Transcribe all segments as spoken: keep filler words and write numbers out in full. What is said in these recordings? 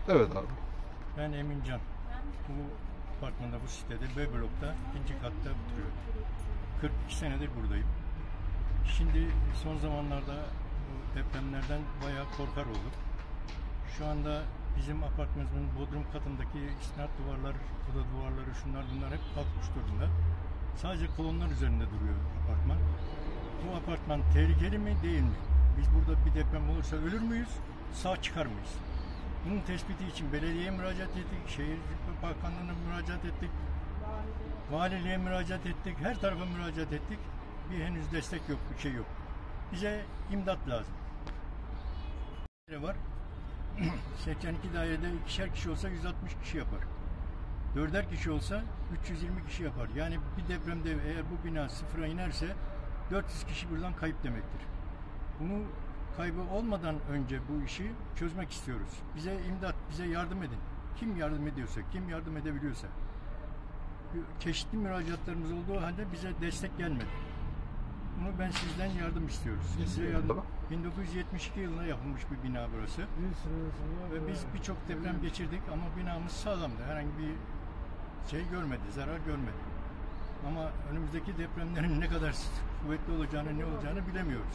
Evet abi. Ben Emincan. Bu apartmanda, bu sitede B blokta ikinci katta oturuyorum. kırk iki senedir buradayım. Şimdi son zamanlarda bu depremlerden bayağı korkar olduk. Şu anda bizim apartmanımızın bodrum katındaki istinat duvarlar, oda duvarları, şunlar bunlar hep kalkmış durumda. Sadece kolonlar üzerinde duruyor apartman. Bu apartman tehlikeli mi değil mi? Biz burada bir deprem olursa ölür müyüz, sağ çıkar mıyız? Bunun tespiti için belediyeye müracaat ettik, şehir bakanlığına müracaat ettik, valiliğe müracaat ettik, her tarafa müracaat ettik. Bir henüz destek yok, bir şey yok. Bize imdat lazım. Var. seksen iki dairede ikişer kişi olsa yüz altmış kişi yapar. Dörder kişi olsa üç yüz yirmi kişi yapar. Yani bir depremde eğer bu bina sıfıra inerse dört yüz kişi buradan kayıp demektir. Bunu kaybı olmadan önce bu işi çözmek istiyoruz. Bize imdat, bize yardım edin. Kim yardım ediyorsa, kim yardım edebiliyorsa. Çeşitli müracaatlarımız olduğu halde bize destek gelmedi. Bunu ben sizden yardım istiyoruz. Size yardım. bin dokuz yüz yetmiş iki yılında yapılmış bir bina burası. Ve biz birçok deprem geçirdik ama binamız sağlamdı. Herhangi bir şey görmedi, zarar görmedi. Ama önümüzdeki depremlerin ne kadar kuvvetli olacağını, ne olacağını bilemiyoruz.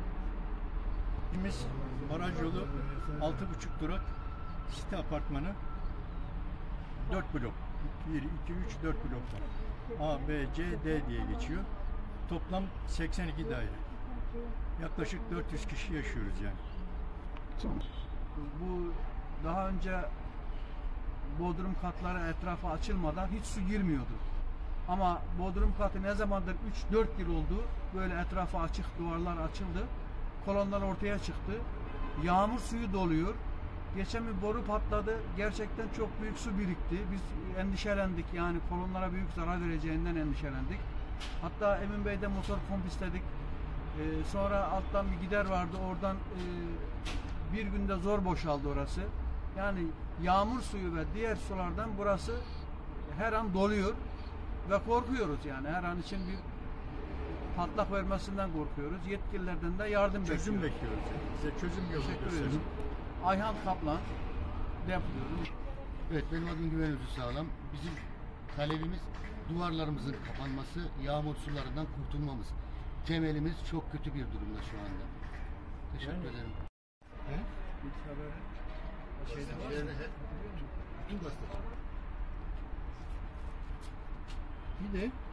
Biz baraj yolu altı buçuk durak site apartmanı dört blok. bir, iki, üç, dört blok var. A, B, C, D diye geçiyor. Toplam seksen iki daire. Yaklaşık dört yüz kişi yaşıyoruz yani. Bu daha önce bodrum katları etrafı açılmadan hiç su girmiyordu. Ama bodrum katı ne zamandır üç dört yıl oldu böyle etrafı açık, duvarlar açıldı. Kolonlar ortaya çıktı. Yağmur suyu doluyor. Geçen bir boru patladı. Gerçekten çok büyük su birikti. Biz endişelendik. Yani kolonlara büyük zarar vereceğinden endişelendik. Hatta Emin Bey'de motor pomp istedik. Ee, sonra alttan bir gider vardı. Oradan e, bir günde zor boşaldı orası. Yani yağmur suyu ve diğer sulardan burası her an doluyor ve korkuyoruz yani. Her an için bir patlak vermesinden korkuyoruz. Yetkililerden de yardım çözüm bekliyoruz. bekliyoruz. Yani. Bize çözüm yolu gösterin. Ayhan Kaplan yapıyoruz. Evet, benim adım Güven Özü Sağlam. Bizim talebimiz duvarlarımızın kapanması, yağmur sularından kurtulmamız. Temelimiz çok kötü bir durumda şu anda. Teşekkür yani, ederim. He? Şeyden, bütün gazete. Bir de